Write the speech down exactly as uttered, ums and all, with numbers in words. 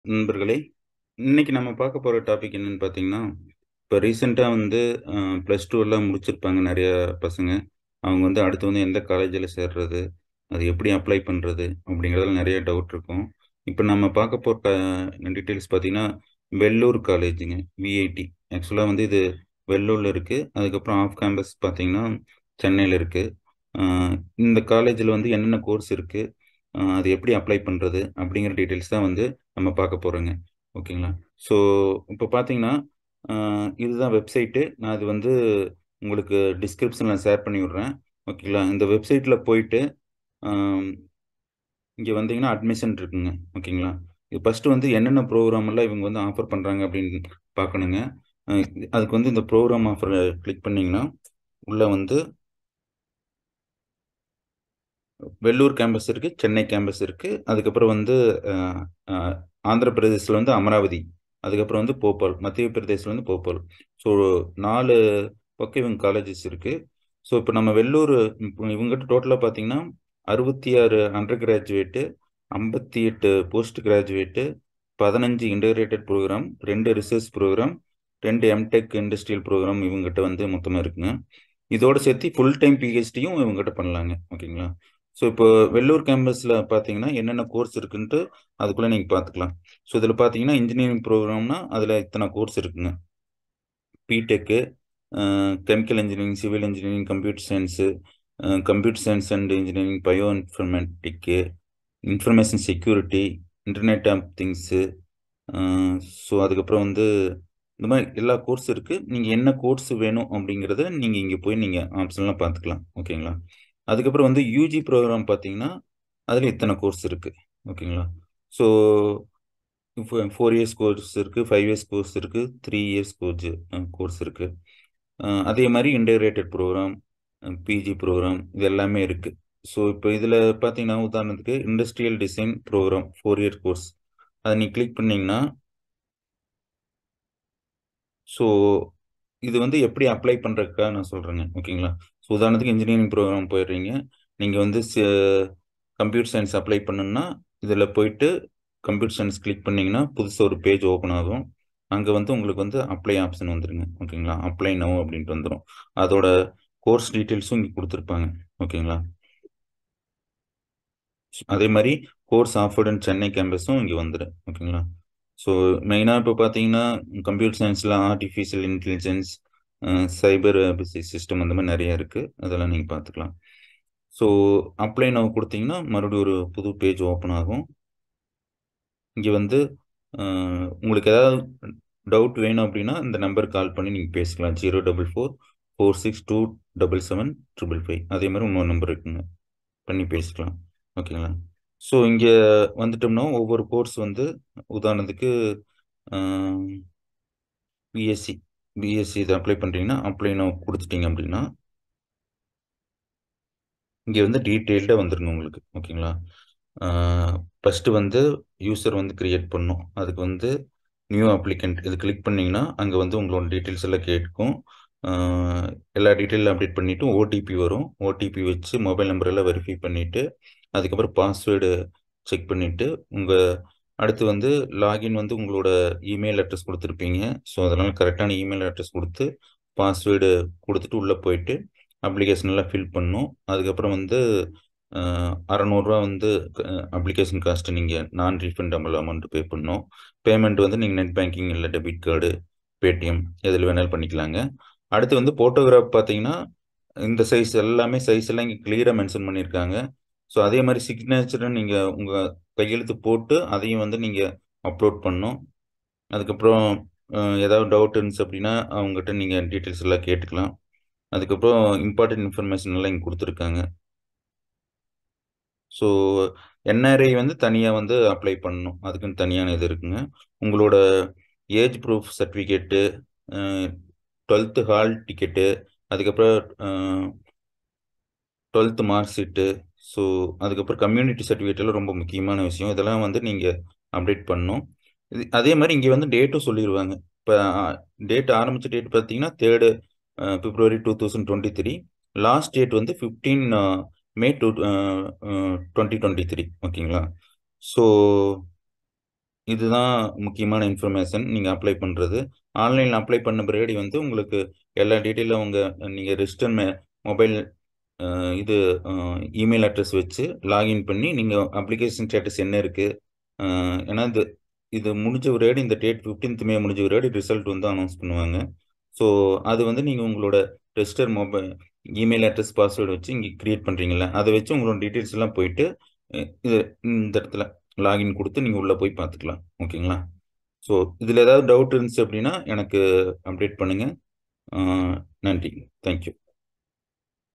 நண்பர்களே, இன்னைக்கு நம்ம பார்க்க போற டாபிக் என்னன்னு பார்த்தீங்கன்னா, இப்ப ரீசென்ட்டா வந்து அ பிளஸ் டூ எல்லாம் முடிச்சிருப்பாங்க நெறைய பசங்க. அவங்க வந்து அடுத்து வந்து எந்த காலேஜ்ல சேர்றது? அது எப்படி அப்ளை பண்றது? அப்படிங்கிறதுல நெறைய டவுட் இருக்கும். இப்ப நம்ம பார்க்க போற டீட்டெயில்ஸ் பார்த்தீங்கன்னா, வெல்லூர் காலேஜுங்க. விஐடி. ஆக்சுவலா வந்து இது வெல்லூர்ல இருக்கு. அதுக்கப்புறம் ஆஃப் கேம்பஸ் பார்த்தீங்கன்னா, சென்னையில இருக்கு. அ இந்த காலேஜ்ல வந்து என்னென்ன கோர்ஸ் இருக்கு? அ அது எப்படி அப்ளை பண்றது? அப்படிங்கிற டீட்டெயில்ஸ் தான் வந்து நம்ம பார்க்க போறோங்க. ஓகேங்களா? ஸோ, இப்ப பார்த்தீங்கன்னா, அ இதுதான் வெப்சைட்டு. நான் இது வந்து உங்களுக்கு டிஸ்கிரிப்ஷன்ல ஷேர் பண்ணி விடுறேன். ஓகேங்களா? இந்த வெப்சைட்ல போயிட்டு, அம் இங்க வந்தீங்கன்னா அட்மிஷன் இருக்குங்க. ஓகேங்களா? இது ஃபர்ஸ்ட்டு வந்து என்னென்ன ப்ரோகிராம் எல்லாம் இவங்க வந்து ஆஃபர் பண்றாங்க அப்படின்னு பார்க்கணுங்க. அ அதுக்கு வந்து இந்த ப்ரோகிராம் ஆஃபர கிளிக் பண்ணீங்கன்னா, உள்ள வந்து வெல்லூர் கேம்பஸ் இருக்கு, சென்னை கேம்பஸ் இருக்கு. அதுக்கப்புறம் வந்து அ அ ஆந்திர பிரதேஷ்ல வந்து அமராவதி. அதுக்கப்புறம் வந்து போபால். மத்திய பிரதேஷ்ல வந்து போபால். ஸோ நாலு பக்கம் இவங்க காலேஜஸ் இருக்கு. ஸோ இப்ப நம்ம வெல்லூர் இப்ப இவங்ககிட்ட டோட்டலா பார்த்தீங்கன்னா, அறுபத்தி ஆறு அண்டர் கிராஜுவேட்டு, ஐம்பத்தி எட்டு போஸ்ட் கிராஜுவேட்டு, பதினைந்து இன்டகிரேட்டட் புரோகிராம், ரெண்டு ரிசர்ச் புரோகிராம், ரெண்டு எம்டெக் இண்டஸ்ட்ரியல் புரோகிராம் இவங்ககிட்ட வந்து மொத்தமா இருக்குங்க. இதோட சேர்த்து ஃபுல் டைம் பிஹெச்டியும் இவங்ககிட்ட பண்ணலாங்க. ஓகேங்களா? ஸோ இப்போ வெல்லூர் கேம்பஸ்ல பார்த்தீங்கன்னா, என்னென்ன கோர்ஸ் இருக்குன்ட்டு அதுக்குள்ள நீங்க பார்த்துக்கலாம். ஸோ இதில பார்த்தீங்கன்னா, இன்ஜினியரிங் ப்ரோகிராம்னா அதில இத்தன கோர்ஸ் இருக்குங்க. B Tech, uh chemical engineering, civil engineering, computer science, uh computer science and engineering, bio informatics, information security, internet of things, uh so அதுக்கப்புறம் வந்து இந்த மாரி எல்லா கோர்ஸ் இருக்கு. நீங்க என்ன கோர்ஸ் வேணும் அப்படிங்கிறத நீங்க இங்க போய் நீங்க ஆப்ஷன்லாம் பார்த்துக்கலாம். ஓகேங்களா? அதுக்கப்புறம் வந்து யுஜி ப்ரோகிராம் பார்த்தீங்கன்னா, அதில இத்தன கோர்ஸ் இருக்கு. ஓகேங்களா? ஸோ ஃபோ நாலு இயர்ஸ் கோர்ஸ் இருக்கு, அஞ்சு இயர்ஸ் கோர்ஸ் இருக்கு, மூன்று இயர்ஸ் கோர்ஸ் அ கோர்ஸ் இருக்கு. அ அதே மாரி integrated program, uh PG program இது எல்லாமே இருக்கு. ஸோ இப்ப இதில பார்த்தீங்கன்னா, உதாரணத்துக்கு இண்டஸ்ட்ரியல் டிசைன் ப்ரோகிராம் நாலு இயர் கோர்ஸ். அத நீங்க கிளிக் பண்ணீங்கன்னா, ஸோ இது வந்து எப்படி அப்ளை பண்றதுக்காக நான் சொல்றேங்க. ஓகேங்களா? ஸோ உதாரணத்துக்கு இன்ஜினியரிங் ப்ரோகிராம் போயிடுறீங்க. நீங்க வந்து ச கம்ப்யூட்டர் சயன்ஸ் அப்ளை பண்ணணும்னா, இதில போயிட்டு கம்ப்யூட்டர் சயன்ஸ் கிளிக் பண்ணீங்கன்னா, புதுசா ஒரு பேஜ் ஓப்பன் ஆகும். அங்க வந்து உங்களுக்கு வந்து அப்ளை ஆப்ஷன் வந்துருங்க. ஓகேங்களா? அப்ளை நவ் அப்படின்ட்டு வந்துரும். அதோட கோர்ஸ் டீட்டெயில்ஸும் இங்க குடுத்துருப்பாங்க. ஓகேங்களா? அதே மாரி கோர்ஸ் ஆஃபர்ட் இன் சென்னை கேம்பஸும் இங்க வந்துரும். ஓகேங்களா? ஸோ மெயினா இப்ப பார்த்தீங்கன்னா, கம்ப்யூட்டர் சயன்ஸ்ல artificial intelligence, uh cyber system அந்த மாரி நெறைய இருக்கு. அதெல்லாம் நீங்க பார்த்துக்கலாம். ஸோ அப்ளை நவ் குடுத்தீங்கன்னா, மறுபடியும் ஒரு புது பேஜ் ஓப்பன் ஆகும். இங்க வந்து அ உங்களுக்கு ஏதாவது டவுட் வேணும் அப்டின்னா, இந்த நம்பருக்கு கால் பண்ணி நீங்க பேசிக்கலாம். Zero four four, four six two seven seven, five five அதே மாரி இன்னொரு நம்பர் இருக்குங்க. பண்ணி பேசிக்கலாம். ஓகேங்களா? ஸோ இங்க வந்துட்டோம்னா, ஒவ்வொரு கோர்ஸ் வந்து உதாரணத்துக்கு அ பிஎஸ்சி பிஎஸ்சி இத அப்ளை பண்றீங்கன்னா, அப்ளை நவ் குடுத்துட்டீங்க அப்டின்னா, இங்க வந்து டீட்டெயில்டா வந்துருங்க உங்களுக்கு. ஓகேங்களா? ஆ ஃபர்ஸ்ட்டு வந்து யூசர் வந்து கிரியேட் பண்ணணும். அதுக்கு வந்து நியூ அப்ளிகன்ட் இது கிளிக் பண்ணீங்கன்னா, அங்க வந்து உங்களோட டீட்டெயில்ஸ் எல்லாம் கேட்கும். ஆ எல்லா டீட்டெயிலும் அப்டேட் பண்ணிட்டு ஓடிபி வரும். ஓடிபி வச்சு மொபைல் நம்பர் எல்லாம் வெரிஃபை பண்ணிட்டு, அதுக்கப்புறம் பாஸ்வேர்டு செக் பண்ணிட்டு, உங்க அடுத்து வந்து லாகின் வந்து உங்களோட இமெயில் அட்ரஸ் குடுத்துருப்பீங்க. ஸோ, அதனால கரெக்ட்டான இமெயில் அட்ரஸ் குடுத்து, பாஸ்வேர்டு குடுத்துட்டு உள்ள போயிட்டு, அப்ளிகேஷன் எல்லாம் ஃபில் பண்ணணும். அதுக்கப்புறம் வந்து அ ரூ. அறுநூறு வந்து க அப்ளிகேஷன் காஸ்ட் நீங்க நான் ரீஃபண்டபிள் அமௌண்ட் பே பண்ணணும். பேமெண்ட் வந்து நீங்க நெட் பேங்கிங் இல்ல டெபிட் கார்டு, பேடிஎம் எதுல வேணாலும் பண்ணிக்கலாங்க. அடுத்து வந்து ஃபோட்டோகிராஃப் பார்த்தீங்கன்னா, இந்த சைஸ் எல்லாமே சைஸ் எல்லாம் இங்க கிளியரா மென்ஷன் பண்ணியிருக்காங்க. ஸோ, அதே மாரி சிக்னேச்சரும் நீங்க உங்க கையெழுத்து போட்டு, அதையும் வந்து நீங்க அப்லோட் பண்ணணும். அதுக்கப்புறம் அ ஏதாவது டவுட் இருந்துச்சு அப்டின்னா, அவங்ககிட்ட நீங்க டீட்டெயில்ஸ் எல்லாம் கேட்டுக்கலாம். அதுக்கப்புறம் இம்பார்ட்டன்ட் இன்ஃபர்மேஷன் எல்லாம் இங்க குடுத்துருக்காங்க. ஸோ, என்ஆர்ஐ வந்து தனியா வந்து அப்ளை பண்ணணும். அதுக்குன்னு தனியான இது இருக்குங்க. உங்களோட ஏஜ் ப்ரூஃப் சர்டிஃபிகேட்டு, அ பன்னிரண்டாவது ஹால் டிக்கெட்டு, அதுக்கப்புறம் அ பன்னிரண்டாவது மார்க் ஷீட்டு, ஸோ அதுக்கப்புறம் கம்யூனிட்டி சர்டிஃபிகேட் எல்லாம் ரொம்ப முக்கியமான விஷயம். இதெல்லாம் வந்து நீங்க அப்டேட் பண்ணணும். இது அதே மாரி இங்க வந்து டேட்டும் சொல்லிருவாங்க. இப்ப அ டேட் ஆரம்பிச்ச டேட் பார்த்தீங்கன்னா, மூன்று அ பிப்ரவரி இரண்டாயிரத்து இருபத்தி மூன்று லாஸ்ட் டேட் வந்து பதினைந்து அ மே டூ அ அ இரண்டாயிரத்து இருபத்தி மூன்று ஓகேங்களா? ஸோ இதுதான் முக்கியமான இன்ஃபர்மேஷன் நீங்கள் அப்ளை பண்ணுறது. ஆன்லைனில் அப்ளை பண்ண பிறகு வந்து உங்களுக்கு எல்லா டீட்டெயிலும் உங்கள் நீங்கள் ரிஜிஸ்டர் மொபைல் இது இமெயில் அட்ரஸ் வச்சு லாகின் பண்ணி நீங்கள் அப்ளிகேஷன் ஸ்டேட்டஸ் என்ன இருக்குது, ஏன்னா இது இது முடிஞ்ச ஒரேடி இந்த டேட் ஃபிஃப்டீன்த் மே முடிஞ்ச ஒரேடி ரிசல்ட் வந்து அனௌன்ஸ் பண்ணுவாங்க. ஸோ அது வந்து நீங்கள் உங்களோட register mobile email address password வச்சு இங்கே க்ரியேட் பண்ணுறீங்களா, அதை வச்சு உங்களோட டீட்டெயில்ஸ் எல்லாம் போயிட்டு இது இந்த இடத்துல லாகின் கொடுத்து நீங்கள் உள்ளே போய் பார்த்துக்கலாம். ஓகேங்களா? ஸோ இதில் ஏதாவது டவுட் இருந்துச்சு அப்படின்னா எனக்கு அப்டேட் பண்ணுங்கள். நன்றி. தேங்க்யூ.